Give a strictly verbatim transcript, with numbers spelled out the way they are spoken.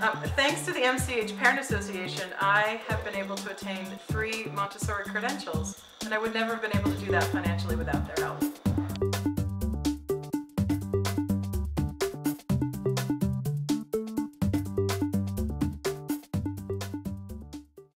Um, thanks to the M C H Parent Association, I have been able to attain three Montessori credentials, and I would never have been able to do that financially without their help.